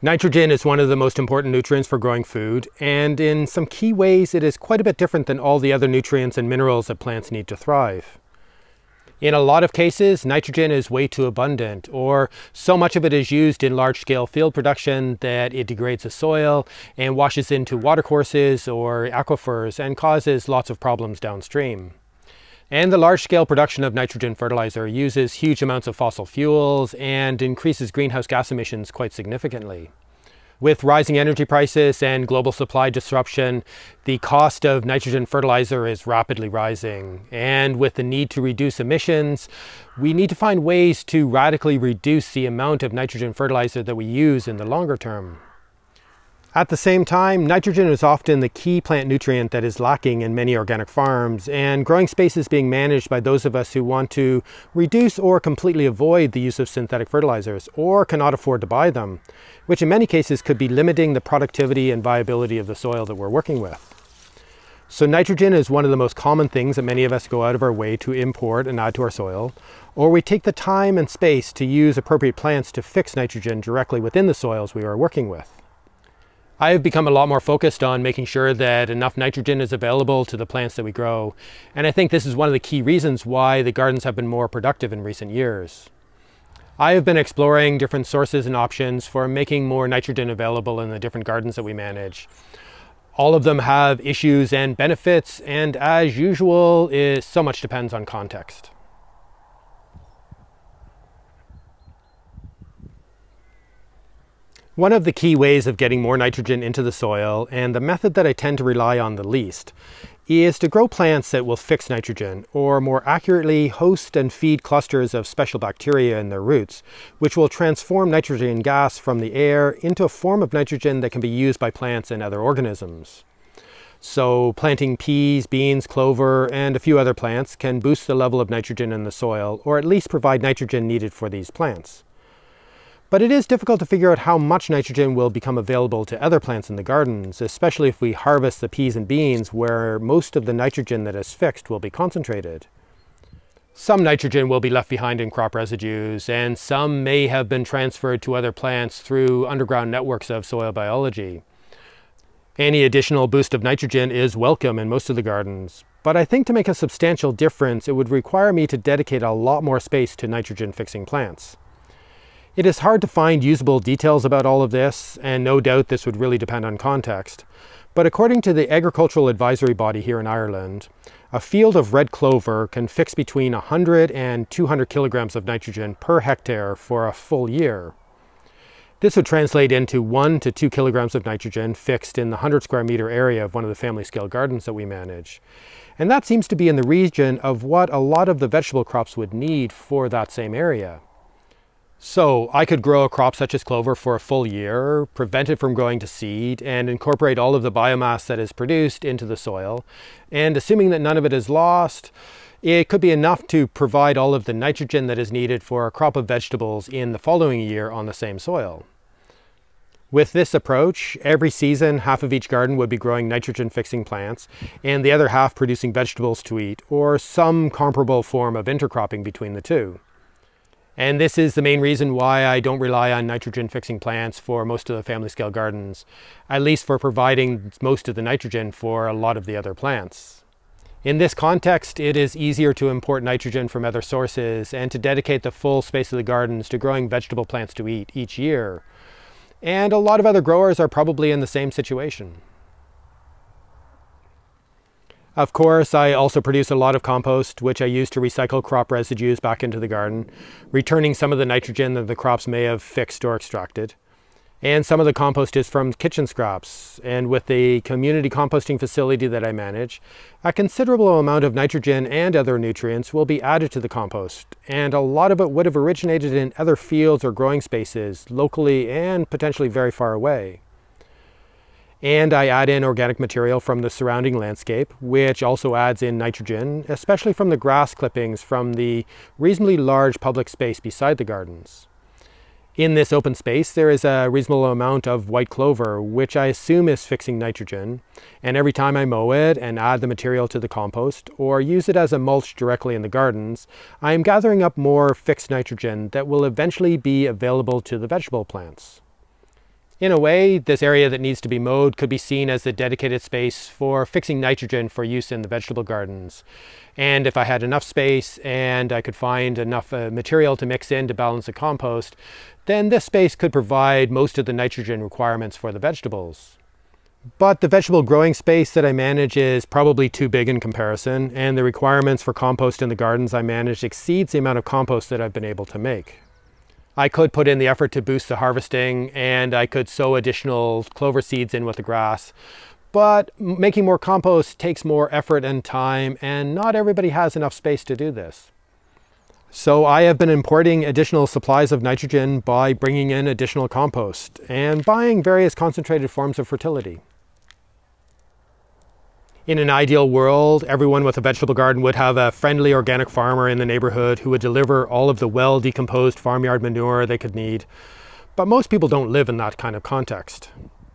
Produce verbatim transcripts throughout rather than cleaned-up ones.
Nitrogen is one of the most important nutrients for growing food, and in some key ways it is quite a bit different than all the other nutrients and minerals that plants need to thrive. In a lot of cases, nitrogen is way too abundant, or so much of it is used in large-scale field production that it degrades the soil and washes into watercourses or aquifers and causes lots of problems downstream. And the large-scale production of nitrogen fertilizer uses huge amounts of fossil fuels and increases greenhouse gas emissions quite significantly. With rising energy prices and global supply disruption, the cost of nitrogen fertilizer is rapidly rising. And with the need to reduce emissions, we need to find ways to radically reduce the amount of nitrogen fertilizer that we use in the longer term. At the same time, nitrogen is often the key plant nutrient that is lacking in many organic farms, and growing space is being managed by those of us who want to reduce or completely avoid the use of synthetic fertilizers, or cannot afford to buy them, which in many cases could be limiting the productivity and viability of the soil that we're working with. So nitrogen is one of the most common things that many of us go out of our way to import and add to our soil, or we take the time and space to use appropriate plants to fix nitrogen directly within the soils we are working with. I have become a lot more focused on making sure that enough nitrogen is available to the plants that we grow, and I think this is one of the key reasons why the gardens have been more productive in recent years. I have been exploring different sources and options for making more nitrogen available in the different gardens that we manage. All of them have issues and benefits, and as usual, is so much depends on context. One of the key ways of getting more nitrogen into the soil, and the method that I tend to rely on the least, is to grow plants that will fix nitrogen, or more accurately, host and feed clusters of special bacteria in their roots, which will transform nitrogen gas from the air into a form of nitrogen that can be used by plants and other organisms. So planting peas, beans, clover, and a few other plants can boost the level of nitrogen in the soil, or at least provide nitrogen needed for these plants. But it is difficult to figure out how much nitrogen will become available to other plants in the gardens, especially if we harvest the peas and beans where most of the nitrogen that is fixed will be concentrated. Some nitrogen will be left behind in crop residues, and some may have been transferred to other plants through underground networks of soil biology. Any additional boost of nitrogen is welcome in most of the gardens, but I think to make a substantial difference, it would require me to dedicate a lot more space to nitrogen-fixing plants. It is hard to find usable details about all of this, and no doubt this would really depend on context. But according to the agricultural advisory body here in Ireland, a field of red clover can fix between one hundred and two hundred kilograms of nitrogen per hectare for a full year. This would translate into one to two kilograms of nitrogen fixed in the one hundred square meter area of one of the family scale gardens that we manage. And that seems to be in the region of what a lot of the vegetable crops would need for that same area. So I could grow a crop such as clover for a full year, prevent it from growing to seed, and incorporate all of the biomass that is produced into the soil. And assuming that none of it is lost, it could be enough to provide all of the nitrogen that is needed for a crop of vegetables in the following year on the same soil. With this approach, every season half of each garden would be growing nitrogen-fixing plants, and the other half producing vegetables to eat, or some comparable form of intercropping between the two. And this is the main reason why I don't rely on nitrogen-fixing plants for most of the family scale gardens, at least for providing most of the nitrogen for a lot of the other plants. In this context, it is easier to import nitrogen from other sources and to dedicate the full space of the gardens to growing vegetable plants to eat each year. And a lot of other growers are probably in the same situation. Of course, I also produce a lot of compost, which I use to recycle crop residues back into the garden, returning some of the nitrogen that the crops may have fixed or extracted. And some of the compost is from kitchen scraps. And with the community composting facility that I manage, a considerable amount of nitrogen and other nutrients will be added to the compost. And a lot of it would have originated in other fields or growing spaces, locally and potentially very far away. And I add in organic material from the surrounding landscape, which also adds in nitrogen, especially from the grass clippings from the reasonably large public space beside the gardens. In this open space, there is a reasonable amount of white clover, which I assume is fixing nitrogen. And every time I mow it and add the material to the compost, or use it as a mulch directly in the gardens, I am gathering up more fixed nitrogen that will eventually be available to the vegetable plants. In a way, this area that needs to be mowed could be seen as the dedicated space for fixing nitrogen for use in the vegetable gardens. And if I had enough space and I could find enough uh, material to mix in to balance the compost, then this space could provide most of the nitrogen requirements for the vegetables. But the vegetable growing space that I manage is probably too big in comparison, and the requirements for compost in the gardens I manage exceeds the amount of compost that I've been able to make. I could put in the effort to boost the harvesting, and I could sow additional clover seeds in with the grass, but making more compost takes more effort and time, and not everybody has enough space to do this. So I have been importing additional supplies of nitrogen by bringing in additional compost and buying various concentrated forms of fertility. In an ideal world, everyone with a vegetable garden would have a friendly organic farmer in the neighborhood who would deliver all of the well-decomposed farmyard manure they could need. But most people don't live in that kind of context.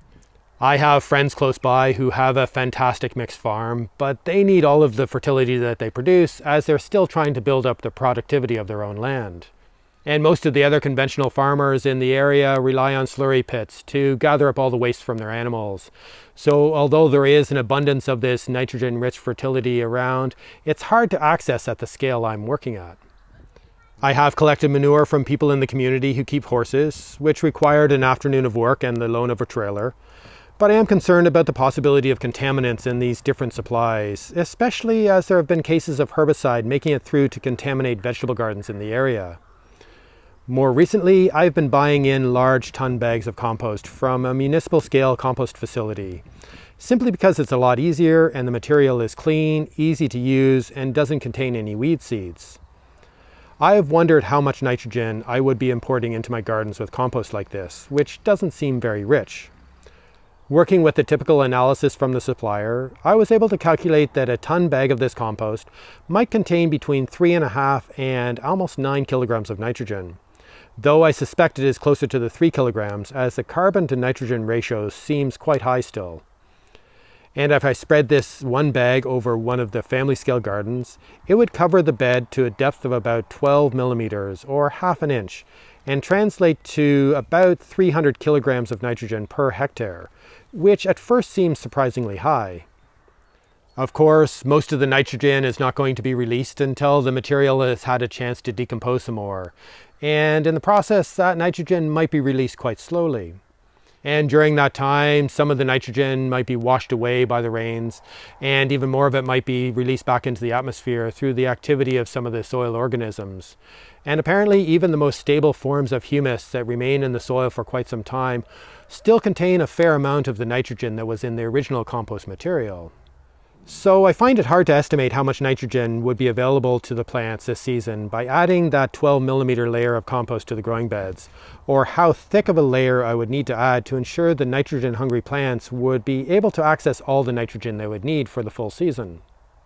I have friends close by who have a fantastic mixed farm, but they need all of the fertility that they produce as they're still trying to build up the productivity of their own land. And most of the other conventional farmers in the area rely on slurry pits to gather up all the waste from their animals. So although there is an abundance of this nitrogen-rich fertility around, it's hard to access at the scale I'm working at. I have collected manure from people in the community who keep horses, which required an afternoon of work and the loan of a trailer. But I am concerned about the possibility of contaminants in these different supplies, especially as there have been cases of herbicide making it through to contaminate vegetable gardens in the area. More recently, I've been buying in large ton bags of compost from a municipal scale compost facility, simply because it's a lot easier and the material is clean, easy to use, and doesn't contain any weed seeds. I have wondered how much nitrogen I would be importing into my gardens with compost like this, which doesn't seem very rich. Working with the typical analysis from the supplier, I was able to calculate that a ton bag of this compost might contain between three and a half and almost nine kilograms of nitrogen, though I suspect it is closer to the three kilograms as the carbon to nitrogen ratio seems quite high still. And if I spread this one bag over one of the family scale gardens, it would cover the bed to a depth of about twelve millimeters or half an inch and translate to about three hundred kilograms of nitrogen per hectare, which at first seems surprisingly high. Of course, most of the nitrogen is not going to be released until the material has had a chance to decompose some more, and in the process that nitrogen might be released quite slowly. And during that time, some of the nitrogen might be washed away by the rains, and even more of it might be released back into the atmosphere through the activity of some of the soil organisms. And apparently even the most stable forms of humus that remain in the soil for quite some time still contain a fair amount of the nitrogen that was in the original compost material. So I find it hard to estimate how much nitrogen would be available to the plants this season by adding that twelve millimeter layer of compost to the growing beds, or how thick of a layer I would need to add to ensure the nitrogen-hungry plants would be able to access all the nitrogen they would need for the full season.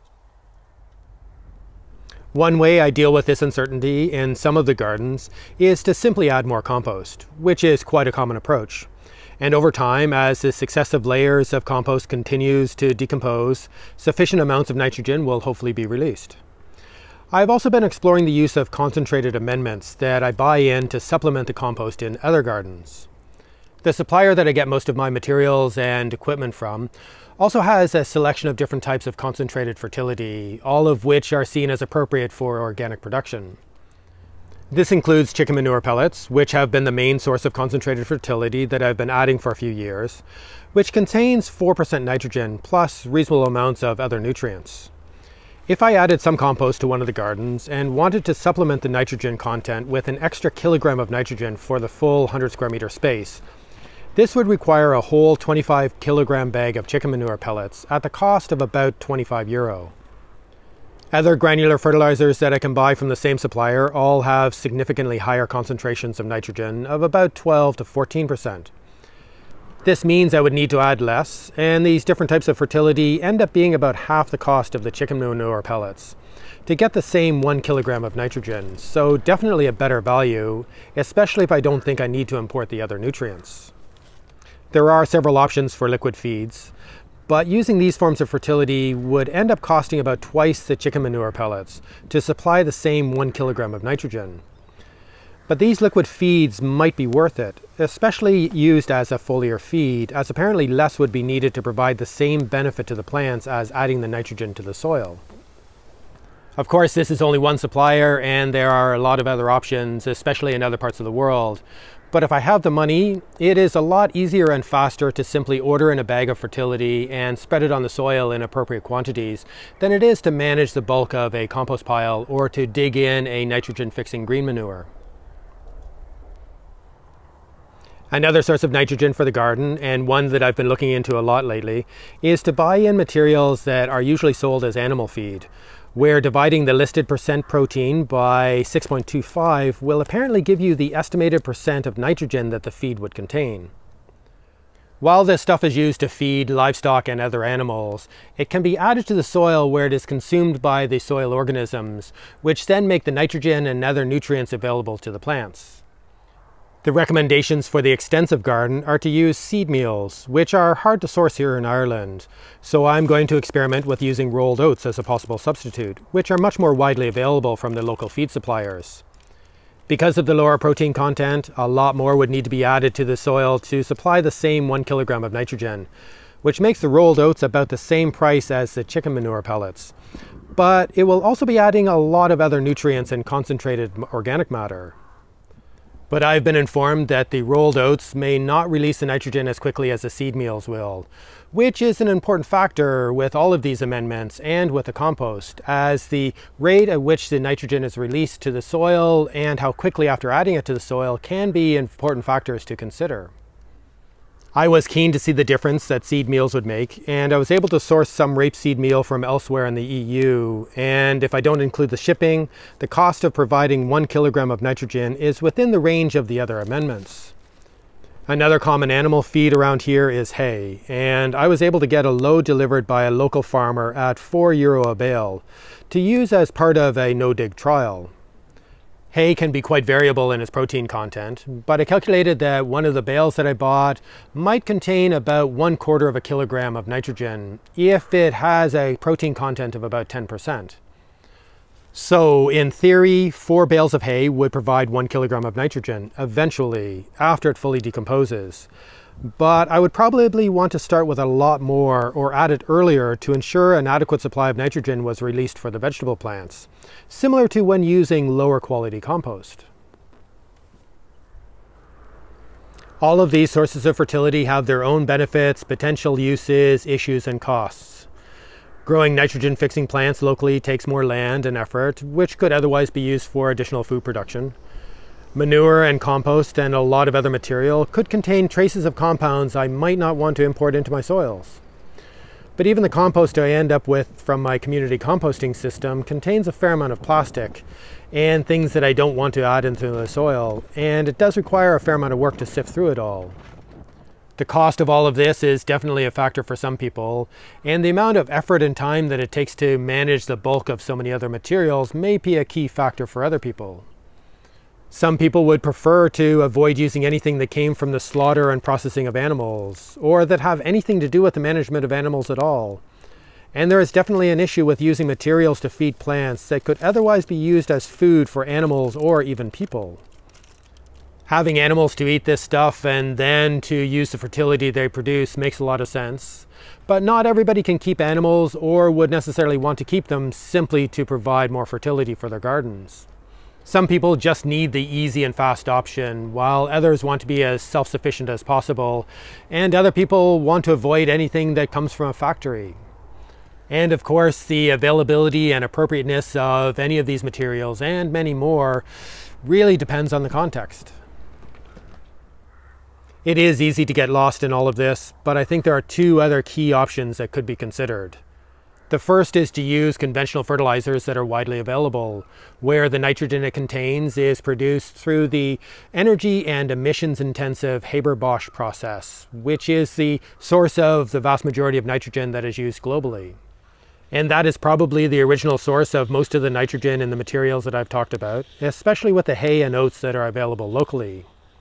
One way I deal with this uncertainty in some of the gardens is to simply add more compost, which is quite a common approach. And over time, as the successive layers of compost continues to decompose, sufficient amounts of nitrogen will hopefully be released. I've also been exploring the use of concentrated amendments that I buy in to supplement the compost in other gardens. The supplier that I get most of my materials and equipment from also has a selection of different types of concentrated fertility, all of which are seen as appropriate for organic production. This includes chicken manure pellets, which have been the main source of concentrated fertility that I've been adding for a few years, which contains four percent nitrogen plus reasonable amounts of other nutrients. If I added some compost to one of the gardens and wanted to supplement the nitrogen content with an extra kilogram of nitrogen for the full one hundred square meter space, this would require a whole twenty-five kilogram bag of chicken manure pellets at the cost of about twenty-five euro. Other granular fertilizers that I can buy from the same supplier all have significantly higher concentrations of nitrogen of about twelve to fourteen percent. This means I would need to add less, and these different types of fertility end up being about half the cost of the chicken manure pellets to get the same one kilogram of nitrogen, so definitely a better value, especially if I don't think I need to import the other nutrients. There are several options for liquid feeds, but using these forms of fertility would end up costing about twice the chicken manure pellets to supply the same one kilogram of nitrogen. But these liquid feeds might be worth it, especially used as a foliar feed, as apparently less would be needed to provide the same benefit to the plants as adding the nitrogen to the soil. Of course, this is only one supplier, and there are a lot of other options, especially in other parts of the world. But if I have the money, it is a lot easier and faster to simply order in a bag of fertility and spread it on the soil in appropriate quantities than it is to manage the bulk of a compost pile or to dig in a nitrogen-fixing green manure. Another source of nitrogen for the garden, and one that I've been looking into a lot lately, is to buy in materials that are usually sold as animal feed, where dividing the listed percent protein by six point two five will apparently give you the estimated percent of nitrogen that the feed would contain. While this stuff is used to feed livestock and other animals, it can be added to the soil where it is consumed by the soil organisms, which then make the nitrogen and other nutrients available to the plants. The recommendations for the extensive garden are to use seed meals, which are hard to source here in Ireland. So I'm going to experiment with using rolled oats as a possible substitute, which are much more widely available from the local feed suppliers. Because of the lower protein content, a lot more would need to be added to the soil to supply the same one kilogram of nitrogen, which makes the rolled oats about the same price as the chicken manure pellets. But it will also be adding a lot of other nutrients and concentrated organic matter. But I've been informed that the rolled oats may not release the nitrogen as quickly as the seed meals will, which is an important factor with all of these amendments and with the compost, as the rate at which the nitrogen is released to the soil and how quickly after adding it to the soil can be important factors to consider. I was keen to see the difference that seed meals would make, and I was able to source some rapeseed meal from elsewhere in the E U, and if I don't include the shipping, the cost of providing one kilogram of nitrogen is within the range of the other amendments. Another common animal feed around here is hay, and I was able to get a load delivered by a local farmer at four euro a bale to use as part of a no-dig trial. Hay can be quite variable in its protein content, but I calculated that one of the bales that I bought might contain about one quarter of a kilogram of nitrogen if it has a protein content of about ten percent. So in theory, four bales of hay would provide one kilogram of nitrogen eventually after it fully decomposes. But I would probably want to start with a lot more or add it earlier to ensure an adequate supply of nitrogen was released for the vegetable plants, similar to when using lower quality compost. All of these sources of fertility have their own benefits, potential uses, issues, and costs. Growing nitrogen-fixing plants locally takes more land and effort, which could otherwise be used for additional food production. Manure and compost and a lot of other material could contain traces of compounds I might not want to import into my soils. But even the compost I end up with from my community composting system contains a fair amount of plastic and things that I don't want to add into the soil, and it does require a fair amount of work to sift through it all. The cost of all of this is definitely a factor for some people, and the amount of effort and time that it takes to manage the bulk of so many other materials may be a key factor for other people. Some people would prefer to avoid using anything that came from the slaughter and processing of animals, or that have anything to do with the management of animals at all. And there is definitely an issue with using materials to feed plants that could otherwise be used as food for animals or even people. Having animals to eat this stuff and then to use the fertility they produce makes a lot of sense. But not everybody can keep animals or would necessarily want to keep them simply to provide more fertility for their gardens. Some people just need the easy and fast option, while others want to be as self-sufficient as possible, and other people want to avoid anything that comes from a factory. And of course, the availability and appropriateness of any of these materials, and many more, really depends on the context. It is easy to get lost in all of this, but I think there are two other key options that could be considered. The first is to use conventional fertilizers that are widely available, where the nitrogen it contains is produced through the energy and emissions intensive haber-bosch process, which is the source of the vast majority of nitrogen that is used globally. And that is probably the original source of most of the nitrogen in the materials that I've talked about, especially with the hay and oats that are available locally.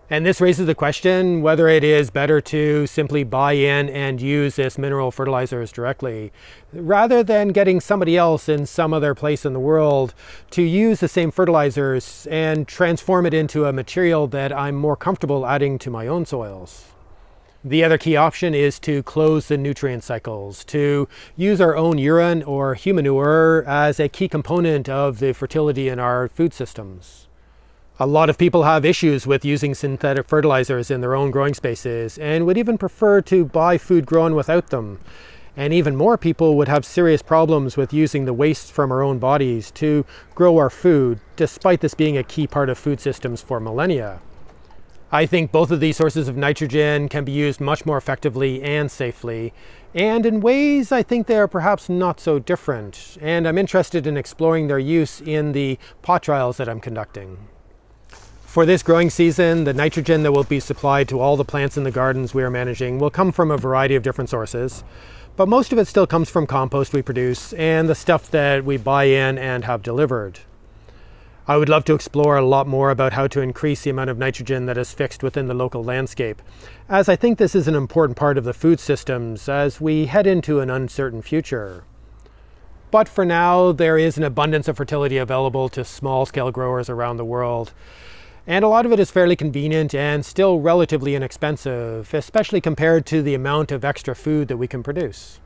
And this raises the question whether it is better to simply buy in and use this mineral fertilizers directly, rather than getting somebody else in some other place in the world to use the same fertilizers and transform it into a material that I'm more comfortable adding to my own soils. The other key option is to close the nutrient cycles, to use our own urine or humanure as a key component of the fertility in our food systems. A lot of people have issues with using synthetic fertilizers in their own growing spaces and would even prefer to buy food grown without them. And even more people would have serious problems with using the waste from our own bodies to grow our food, despite this being a key part of food systems for millennia. I think both of these sources of nitrogen can be used much more effectively and safely, and in ways I think they are perhaps not so different, and I'm interested in exploring their use in the pot trials that I'm conducting. For this growing season, the nitrogen that will be supplied to all the plants in the gardens we are managing will come from a variety of different sources, but most of it still comes from compost we produce and the stuff that we buy in and have delivered. I would love to explore a lot more about how to increase the amount of nitrogen that is fixed within the local landscape, as I think this is an important part of the food systems as we head into an uncertain future. But for now, there is an abundance of fertility available to small-scale growers around the world. And a lot of it is fairly convenient and still relatively inexpensive, especially compared to the amount of extra food that we can produce.